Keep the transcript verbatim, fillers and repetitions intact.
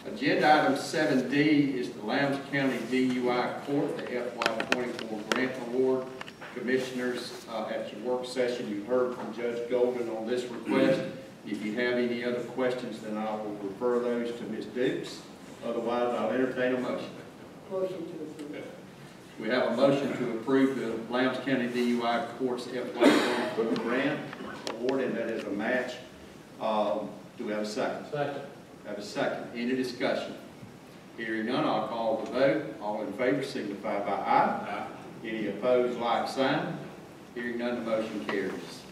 Agenda item seven D is the Lowndes County D U I Court, the F Y twenty-four grant award. Commissioners, uh, at your work session, you heard from Judge Golden on this request. If you have any other questions, then I will refer those to Miz Dukes. Otherwise, I'll entertain a motion. Motion to approve. We have a motion to approve the Lowndes County D U I Court's F Y twenty-four grant award, and that is a match. Um, do we have a second? Second. Have a second. Any discussion? Hearing none, I'll call the vote. All in favor signify by aye. Aye. Any opposed, like sign. Hearing none, the motion carries.